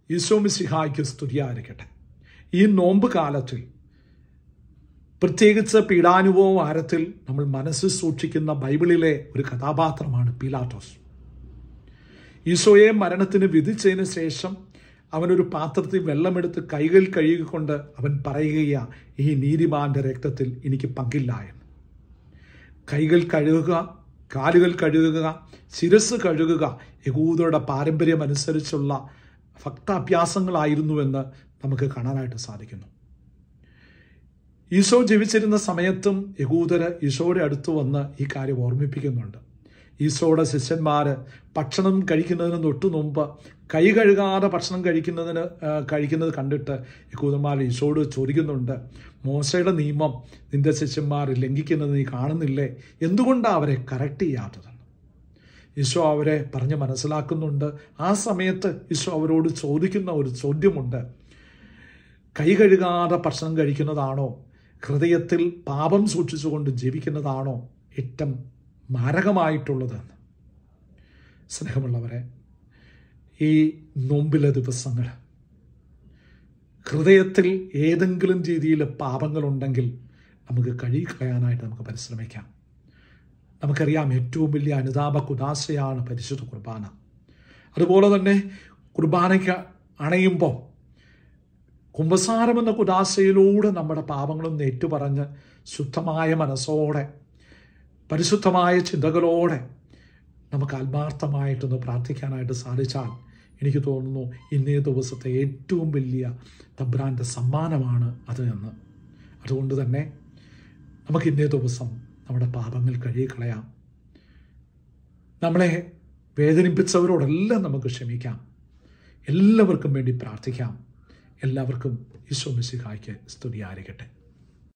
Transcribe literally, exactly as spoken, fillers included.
ഈശോ മിശിഹായ്ക്ക് സ്തുതിയായിരിക്കട്ടെ. ഈ നോമ്പ് കാലത്തിൽ പ്രത്യേകിച്ച് പീഡാനുഭവ വാരത്തിൽ നമ്മൾ മനസ്സിൽ സൂക്ഷിക്കുന്ന ബൈബിളിലെ ഒരു കഥാപാത്രമാണ് പീലാത്തോസ്. ഈശോയെ മരണത്തിന് വിധിച്ചതിന് ശേഷം അവനൊരു പാത്രത്തിൽ വെള്ളമെടുത്ത് കൈകൾ കഴുകിക്കൊണ്ട് അവൻ പറയുകയാ, ഈ നീതിമാന്റെ രക്തത്തിൽ എനിക്ക് പങ്കില്ല എന്ന്. കൈകൾ കഴുകുക, കാലുകൾ കഴുകുക, ശിരസ് കഴുകുക യഹൂദരുടെ പാരമ്പര്യം അനുസരിച്ചുള്ള ഭക്താഭ്യാസങ്ങളായിരുന്നുവെന്ന് നമുക്ക് കാണാനായിട്ട് സാധിക്കുന്നു. ഈശോ ജീവിച്ചിരുന്ന സമയത്തും യഹൂദര് ഈശോയുടെ അടുത്ത് വന്ന് ഈ കാര്യം ഓർമ്മിപ്പിക്കുന്നുണ്ട്. ഈശോയുടെ ശിഷ്യന്മാർ ഭക്ഷണം കഴിക്കുന്നതിന് തൊട്ടു മുമ്പ് കൈ കഴുകാതെ ഭക്ഷണം കഴിക്കുന്നതിന് കഴിക്കുന്നത് കണ്ടിട്ട് യഹൂദന്മാർ ഈശോയോട് ചോദിക്കുന്നുണ്ട്, മോശയുടെ നിയമം നിന്റെ ശിഷ്യന്മാർ ലംഘിക്കുന്നത് നീ കാണുന്നില്ലേ? എന്തുകൊണ്ടാണ് അവരെ കറക്റ്റ് ചെയ്യാത്തത്? ഈശോ അവരെ പറഞ്ഞ് മനസ്സിലാക്കുന്നുണ്ട്. ആ സമയത്ത് ഈശോ അവരോട് ചോദിക്കുന്ന ഒരു ചോദ്യമുണ്ട്, കൈ കഴുകാതെ ഭക്ഷണം കഴിക്കുന്നതാണോ, ഹൃദയത്തിൽ പാപം സൂക്ഷിച്ചുകൊണ്ട് ജീവിക്കുന്നതാണോ ഏറ്റവും മാരകമായിട്ടുള്ളതെന്ന്? സ്നേഹമുള്ളവരെ, ഈ നോമ്പിലെ ദിവസങ്ങൾ ഹൃദയത്തിൽ ഏതെങ്കിലും രീതിയിൽ പാപങ്ങളുണ്ടെങ്കിൽ നമുക്ക് കഴുകിക്കളയാനായിട്ട് നമുക്ക് പരിശ്രമിക്കാം. നമുക്കറിയാം, ഏറ്റവും വലിയ അനുതാപ കുദാശയാണ് പരിശുദ്ധ കുർബാന. അതുപോലെ തന്നെ കുർബാനയ്ക്ക് അണയുമ്പോൾ കുമ്പസാരം എന്ന കുദാശയിലൂടെ നമ്മുടെ പാപങ്ങളൊന്ന് ഏറ്റുപറഞ്ഞ് ശുദ്ധമായ മനസ്സോടെ പരിശുദ്ധമായ ചിന്തകളോടെ നമുക്ക് ആത്മാർത്ഥമായിട്ടൊന്ന് പ്രാർത്ഥിക്കാനായിട്ട് സാധിച്ചാൽ എനിക്ക് തോന്നുന്നു ഇന്നേ ദിവസത്തെ ഏറ്റവും വലിയ തമ്പുരാൻ്റെ സമ്മാനമാണ് അത് എന്ന്. അതുകൊണ്ട് തന്നെ നമുക്ക് ഇന്നേ ദിവസം നമ്മുടെ പാപങ്ങൾ കഴുകിക്കളയാം. നമ്മളെ വേദനിപ്പിച്ചവരോടെല്ലാം നമുക്ക് ക്ഷമിക്കാം. എല്ലാവർക്കും വേണ്ടി പ്രാർത്ഥിക്കാം. എല്ലാവർക്കും ഈശോ മിശിഹായ്ക്ക് സ്തുതിയായിരിക്കട്ടെ.